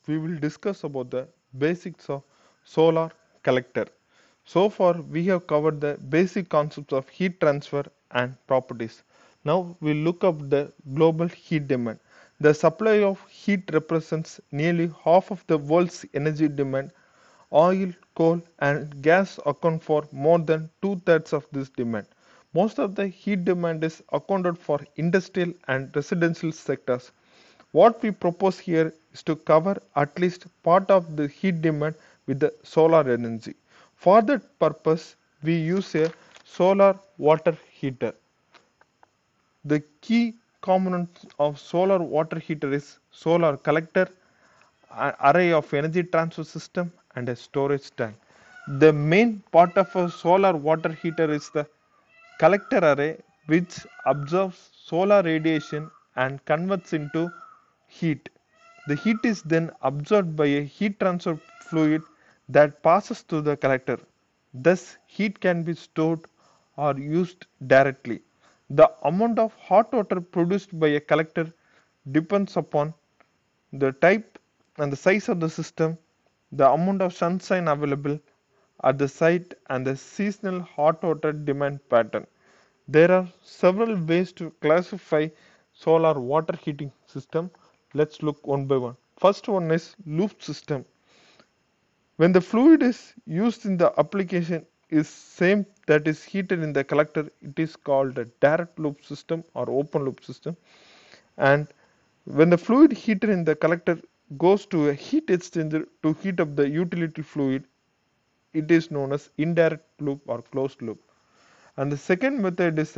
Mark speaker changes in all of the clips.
Speaker 1: we will discuss about the basics of solar collector. So far we have covered the basic concepts of heat transfer and properties. Now we look up the global heat demand. The supply of heat represents nearly half of the world's energy demand. Oil, coal and gas account for more than two-thirds of this demand. Most of the heat demand is accounted for industrial and residential sectors. What we propose here is to cover at least part of the heat demand with the solar energy. For that purpose, we use a solar water heater. The key components of solar water heater is solar collector, array of energy transfer system and a storage tank. The main part of a solar water heater is the collector array, which absorbs solar radiation and converts into heat. The heat is then absorbed by a heat transfer fluid that passes through the collector. Thus, heat can be stored or used directly. The amount of hot water produced by a collector depends upon the type and the size of the system, the amount of sunshine available at the site, and the seasonal hot water demand pattern. There are several ways to classify solar water heating system. Let's look one by one. First one is loop system. When the fluid is used in the application is same that is heated in the collector, it is called a direct loop system or open loop system. And when the fluid heated in the collector goes to a heat exchanger to heat up the utility fluid, it is known as indirect loop or closed loop. And the second method is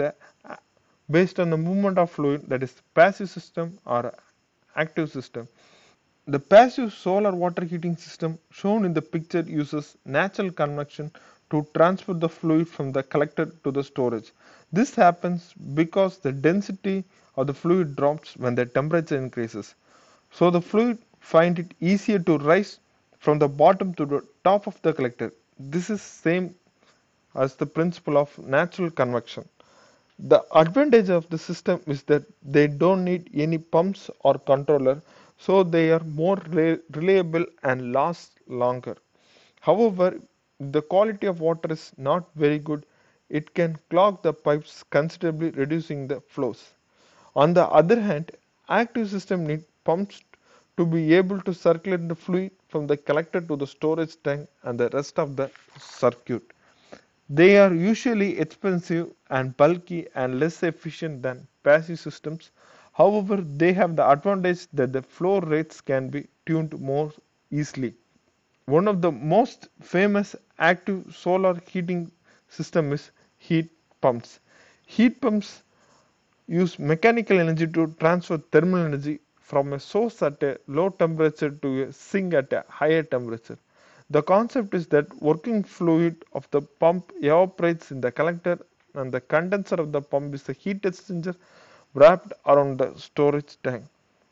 Speaker 1: based on the movement of fluid, that is passive system or active system. The passive solar water heating system shown in the picture uses natural convection to transfer the fluid from the collector to the storage. This happens because the density of the fluid drops when the temperature increases. So the fluid find it easier to rise from the bottom to the top of the collector. This is same as the principle of natural convection. The advantage of the system is that they don't need any pumps or controller, so they are more reliable and last longer. However, the quality of water is not very good. It can clog the pipes considerably reducing the flows. On the other hand, active system need pumps to be able to circulate the fluid from the collector to the storage tank and the rest of the circuit. They are usually expensive and bulky and less efficient than passive systems. However, they have the advantage that the flow rates can be tuned more easily. One of the most famous active solar heating system is heat pumps. Heat pumps use mechanical energy to transfer thermal energy from a source at a low temperature to a sink at a higher temperature. The concept is that working fluid of the pump evaporates in the collector and the condenser of the pump is a heat exchanger wrapped around the storage tank.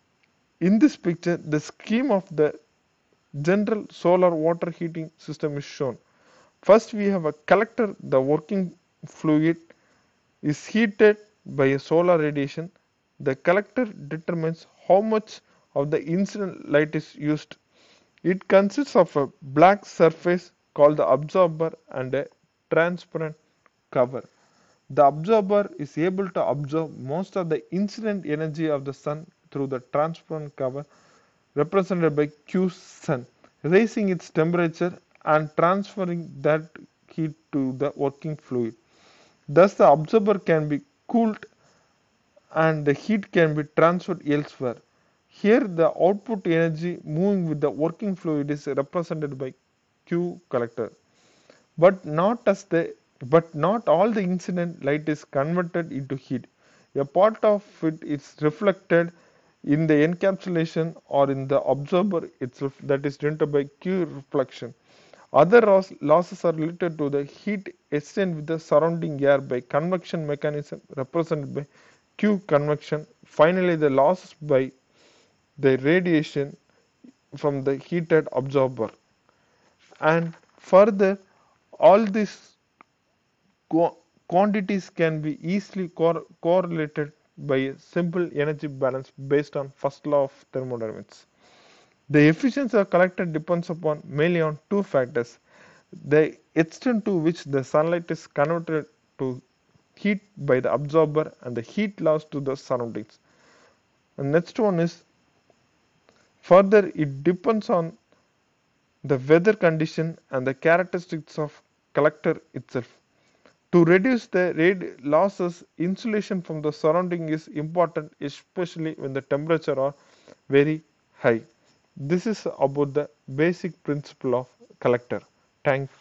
Speaker 1: In this picture, the scheme of the general solar water heating system is shown. First, we have a collector. The working fluid is heated by a solar radiation. The collector determines how much of the incident light is used. It consists of a black surface called the absorber and a transparent cover. The absorber is able to absorb most of the incident energy of the sun through the transparent cover represented by Q sun, raising its temperature and transferring that heat to the working fluid. Thus, the absorber can be cooled and the heat can be transferred elsewhere. Here, the output energy moving with the working fluid is represented by Q collector. But not all the incident light is converted into heat. A part of it is reflected in the encapsulation or in the absorber itself, that is denoted by Q reflection. Other losses are related to the heat exchanged with the surrounding air by convection mechanism represented by Q convection. Finally, the losses by the radiation from the heated absorber. And further, all these quantities can be easily correlated by a simple energy balance based on first law of thermodynamics. The efficiency of collector depends upon mainly on two factors: the extent to which the sunlight is converted to heat by the absorber and the heat loss to the surroundings. The next one is further it depends on the weather condition and the characteristics of collector itself. To reduce the losses, insulation from the surrounding is important, especially when the temperature are very high. This is about the basic principle of collector. Thanks.